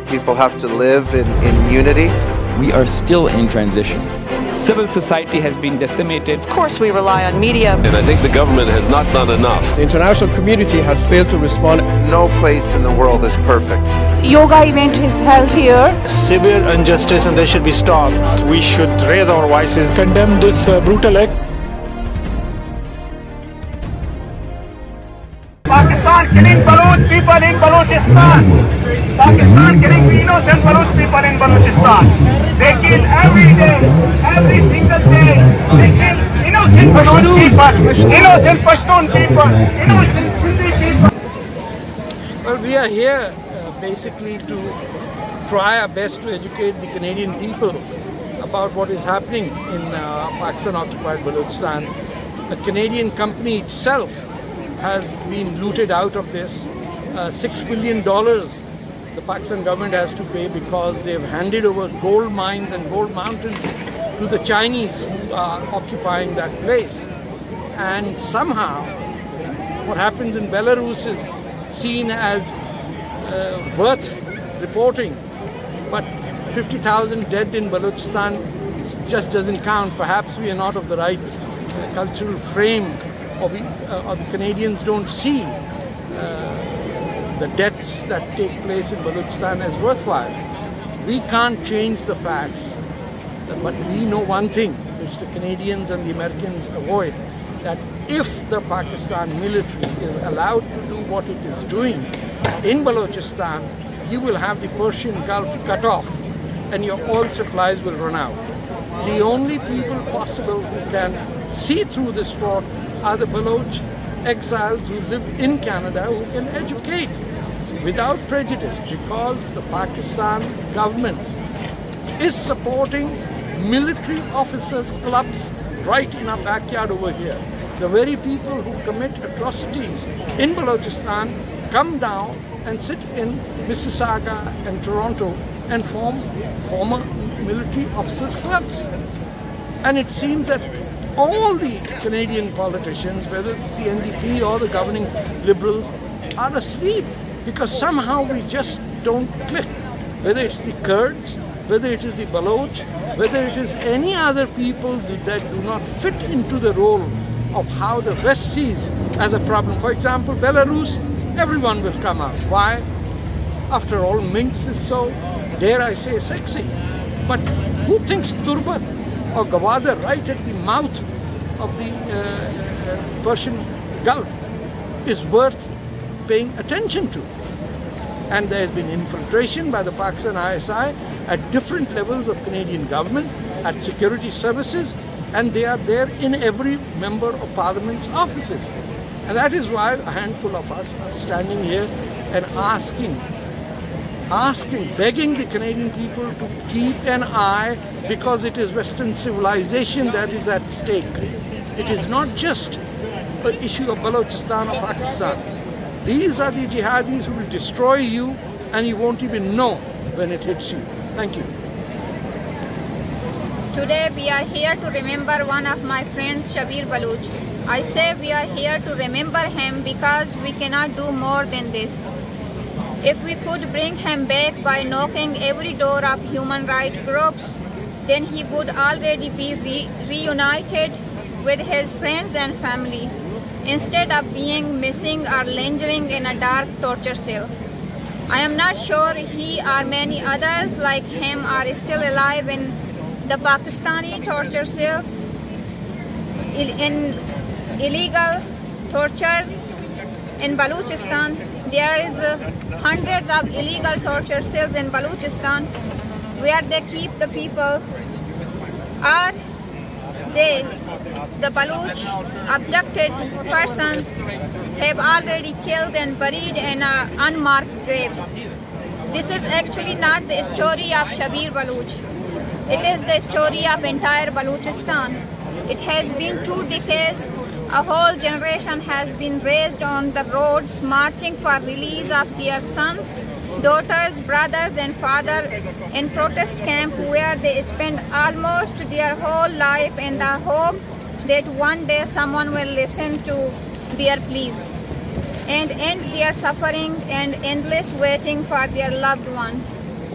People have to live in unity. We are still in transition. Civil society has been decimated. Of course, we rely on media. And I think the government has not done enough. The international community has failed to respond. No place in the world is perfect. Yoga event is held here. Severe injustice and they should be stopped. We should raise our voices, condemn this brutal act. Pakistan killing Baloch people in Balochistan. Pakistan killing innocent Baloch people in Balochistan. They kill every day, every single day. They kill innocent Baloch people, innocent Pashtun people, innocent Sindhi people. Well, we are here basically to try our best to educate the Canadian people about what is happening in Pakistan-occupied Balochistan. The Canadian company itself has been looted out of this. $6 billion the Pakistan government has to pay because they've handed over gold mines and gold mountains to the Chinese who are occupying that place. And somehow what happens in Belarus is seen as worth reporting, but 50,000 dead in Balochistan just doesn't count. Perhaps we are not of the right cultural frame, or the Canadians don't see the deaths that take place in Balochistan as worthwhile. We can't change the facts, but we know one thing which the Canadians and the Americans avoid, that if the Pakistan military is allowed to do what it is doing in Balochistan, you will have the Persian Gulf cut off and your oil supplies will run out. The only people possible who can see through this fraud are the Baloch exiles who live in Canada, who can educate without prejudice, because the Pakistan government is supporting military officers' clubs right in our backyard over here. The very people who commit atrocities in Balochistan come down and sit in Mississauga and Toronto and form former military officers' clubs. And it seems that all the Canadian politicians, whether it's the NDP or the governing Liberals, are asleep because somehow we just don't click. Whether it's the Kurds, whether it is the Baloch, whether it is any other people that do not fit into the role of how the West sees as a problem. For example, Belarus, everyone will come out. Why? After all, Minsk is so, dare I say, sexy. But who thinks Turbat or Gwadar right at the mouth of the Persian Gulf is worth paying attention to? And there has been infiltration by the Pakistan ISI at different levels of Canadian government, at security services, and they are there in every member of Parliament's offices. And that is why a handful of us are standing here and begging the Canadian people to keep an eye, because it is Western civilization that is at stake. It is not just an issue of Balochistan or Pakistan. These are the jihadis who will destroy you and you won't even know when it hits you. Thank you. Today we are here to remember one of my friends, Shabir Baloch. I say we are here to remember him because we cannot do more than this. If we could bring him back by knocking every door of human rights groups, then he would already be reunited with his friends and family, instead of being missing or lingering in a dark torture cell. I am not sure he or many others like him are still alive in the Pakistani torture cells, in illegal tortures in Balochistan. There is hundreds of illegal torture cells in Balochistan where they keep the people, or the Baloch abducted persons have already killed and buried in unmarked graves. This is actually not the story of Shabir Baloch. It is the story of entire Balochistan. It has been 2 decades. A whole generation has been raised on the roads, marching for release of their sons, daughters, brothers and father in protest camp, where they spend almost their whole life in the hope that one day someone will listen to their pleas and end their suffering and endless waiting for their loved ones.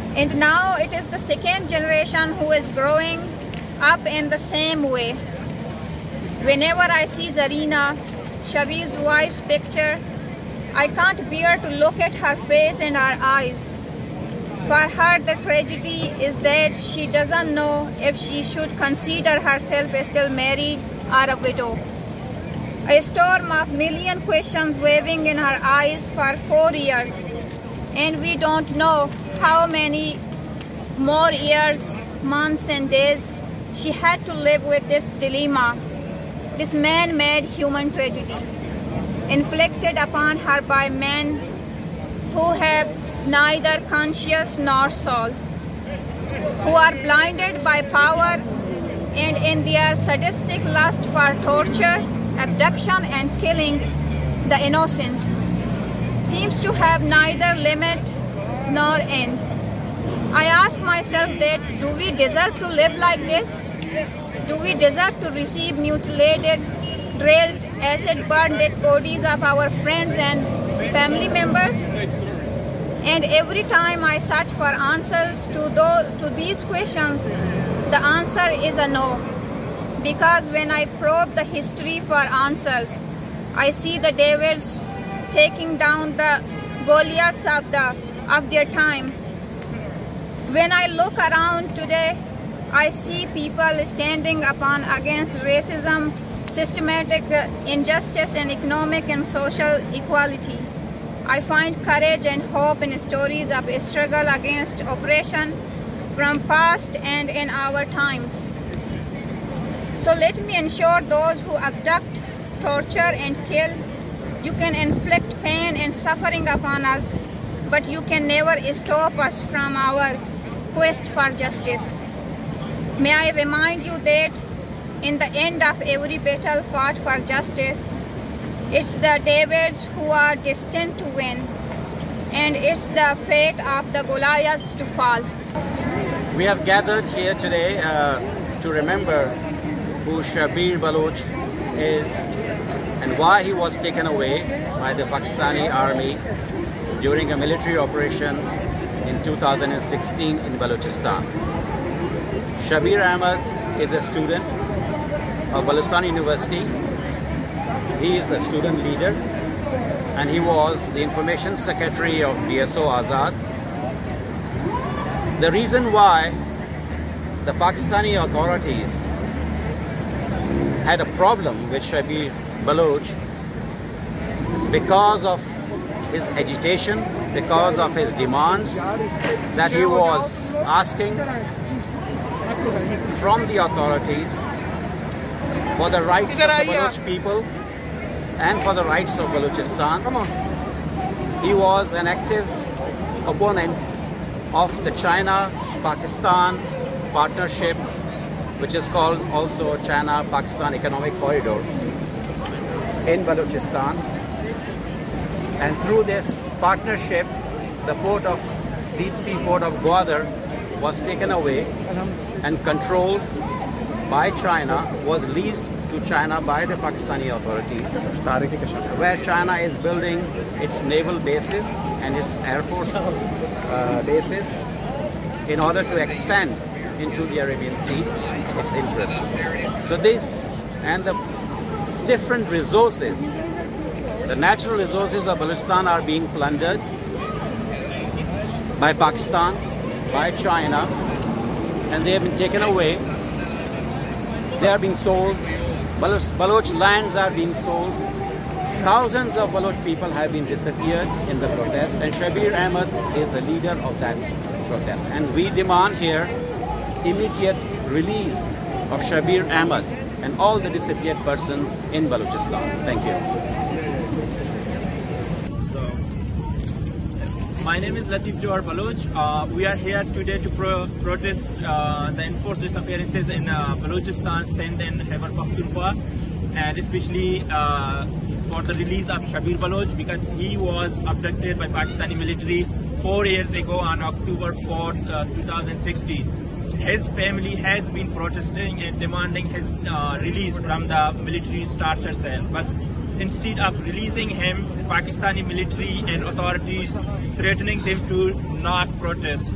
And now it is the second generation who is growing up in the same way. Whenever I see Zarina, Shabir's wife's picture, I can't bear to look at her face and her eyes. For her, the tragedy is that she doesn't know if she should consider herself still married or a widow. A storm of million questions waving in her eyes for 4 years, and we don't know how many more years, months and days she had to live with this dilemma, this man-made human tragedy, inflicted upon her by men who have neither conscience nor soul, who are blinded by power and in their sadistic lust for torture, abduction and killing the innocent, seems to have neither limit nor end. I ask myself that, do we deserve to live like this? Do we deserve to receive mutilated, drilled, acid-burned dead bodies of our friends and family members? And every time I search for answers to these questions, the answer is a no. Because when I probe the history for answers, I see the Davids taking down the Goliaths of their time. When I look around today, I see people standing upon against racism, systematic injustice, and economic and social equality. I find courage and hope in stories of struggle against oppression from past and in our times. So let me ensure those who abduct, torture and kill, you can inflict pain and suffering upon us, but you can never stop us from our quest for justice. May I remind you that in the end of every battle fought for justice, it's the Davids who are destined to win, and it's the fate of the Goliaths to fall. We have gathered here today to remember who Shabir Baloch is and why he was taken away by the Pakistani army during a military operation in 2016 in Balochistan. Shabir Ahmed is a student of Balochistan University. He is a student leader and he was the information secretary of BSO Azad. The reason why the Pakistani authorities had a problem with Shabir Baloch, because of his agitation, because of his demands that he was asking from the authorities for the rights of the Baloch people and for the rights of Balochistan. He was an active opponent of the China-Pakistan partnership, which is called also China-Pakistan Economic Corridor in Balochistan. And through this partnership, the deep sea port of Gwadar was taken away and controlled by China, was leased to China by the Pakistani authorities, where China is building its naval bases and its air force bases in order to expand into the Arabian Sea its interests. So this and the different resources, the natural resources of Balochistan are being plundered by Pakistan, by China, and they have been taken away. They are being sold. Baloch lands are being sold. Thousands of Baloch people have been disappeared in the protest, and Shabir Ahmed is the leader of that protest. And we demand here immediate release of Shabir Ahmed and all the disappeared persons in Balochistan. Thank you. My name is Latif Johar Baloch. We are here today to protest the enforced disappearances in Balochistan, Sindh and Khyber Pakhtunkhwa, and especially for the release of Shabir Baloch, because he was abducted by Pakistani military 4 years ago on October 4th, 2016. His family has been protesting and demanding his release from the military starter cell, but instead of releasing him, Pakistani military and authorities threatening them to not protest. If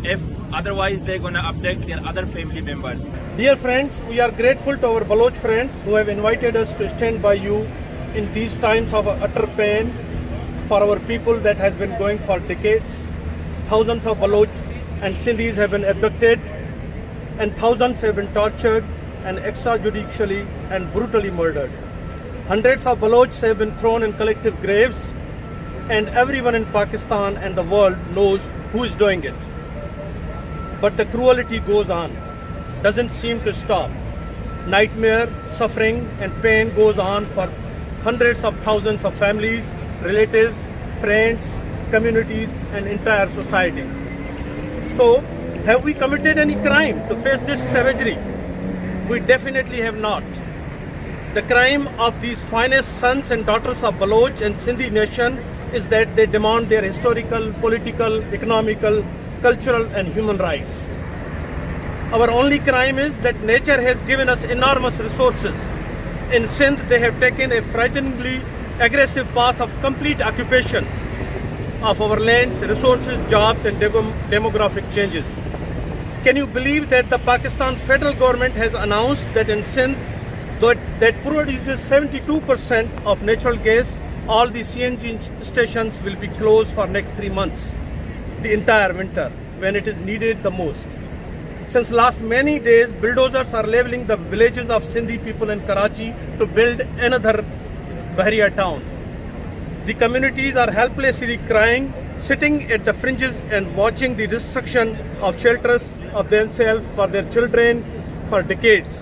Otherwise, they're going to abduct their other family members. Dear friends, we are grateful to our Baloch friends who have invited us to stand by you in these times of utter pain for our people that has been going for decades. Thousands of Baloch and Sindhis have been abducted, and thousands have been tortured and extrajudicially and brutally murdered. Hundreds of Balochs have been thrown in collective graves, and everyone in Pakistan and the world knows who is doing it. But the cruelty goes on, doesn't seem to stop. Nightmare, suffering and pain goes on for hundreds of thousands of families, relatives, friends, communities and entire society. So, have we committed any crime to face this savagery? We definitely have not. The crime of these finest sons and daughters of Baloch and Sindhi nation is that they demand their historical, political, economical, cultural and human rights. Our only crime is that nature has given us enormous resources. In Sindh, they have taken a frighteningly aggressive path of complete occupation of our lands, resources, jobs and demographic changes. Can you believe that the Pakistan federal government has announced that in Sindh, that produces 72% of natural gas, all the CNG stations will be closed for next 3 months, the entire winter, when it is needed the most. Since last many days, bulldozers are leveling the villages of Sindhi people in Karachi to build another Bahria town. The communities are helplessly crying, sitting at the fringes and watching the destruction of shelters of themselves for their children for decades.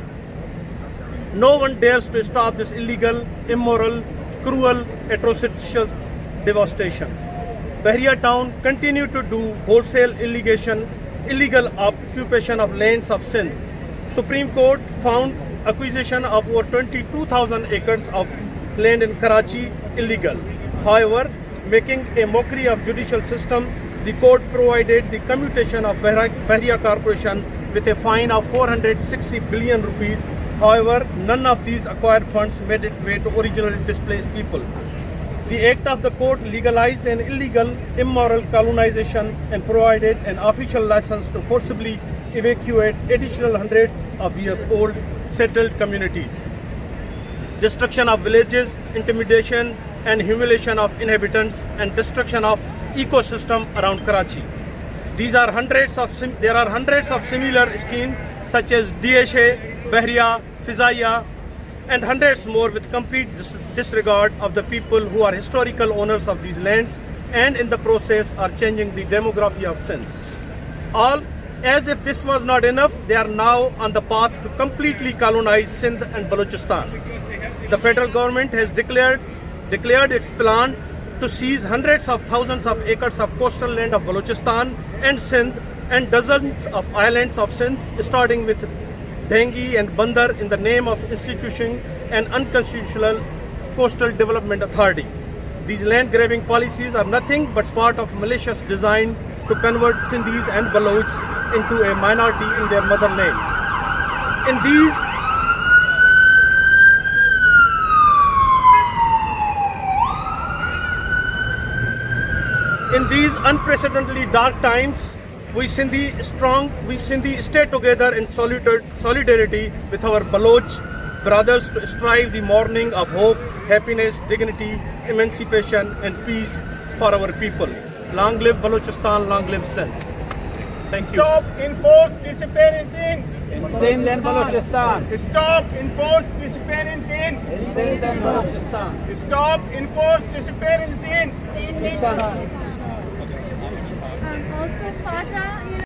No one dares to stop this illegal, immoral, cruel, atrocious devastation. Bahria town continued to do wholesale illegal occupation of lands of Sindh. Supreme Court found acquisition of over 22,000 acres of land in Karachi illegal. However, making a mockery of judicial system, the court provided the commutation of Bahria Corporation with a fine of 460 billion rupees. However, none of these acquired funds made its way to originally displaced people. The act of the court legalized an illegal, immoral colonization and provided an official license to forcibly evacuate additional hundreds of years old settled communities. Destruction of villages, intimidation and humiliation of inhabitants and destruction of ecosystem around Karachi. There are hundreds of similar schemes such as DSA, Bahria, Fizaiya and hundreds more with complete disregard of the people who are historical owners of these lands and in the process are changing the demography of Sindh. All as if this was not enough, they are now on the path to completely colonize Sindh and Balochistan. The federal government has declared its plan to seize hundreds of thousands of acres of coastal land of Balochistan and Sindh and dozens of islands of Sindh, starting with Dhengi and Bandar in the name of instituting an unconstitutional coastal development authority. These land grabbing policies are nothing but part of malicious design to convert Sindhis and Balochs into a minority in their motherland. In these unprecedentedly dark times, we Sindhi stay together in solidarity with our Baloch brothers to strive the morning of hope, happiness, dignity, emancipation and peace for our people. Long live Balochistan, long live Sindh. Thank you. Stop enforced disappearance in Sindh and Balochistan. Stop enforced disappearance in Sindh and Balochistan. Stop enforced disappearance in Sindh and Balochistan. Also, Fata.